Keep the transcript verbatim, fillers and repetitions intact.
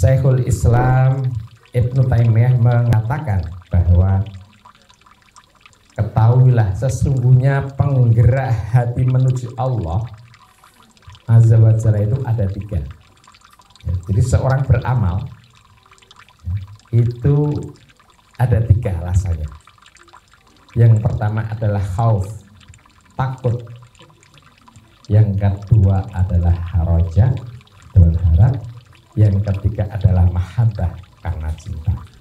Syekhul Islam Ibnu Taimiyah mengatakan bahwa ketahuilah sesungguhnya penggerak hati menuju Allah Azza wa Jalla itu ada tiga. Ya, jadi seorang beramal itu ada tiga alasannya. Yang pertama adalah khauf, takut. Yang kedua adalah haraja, berharap. Yang ketiga adalah mahabbah, karena cinta.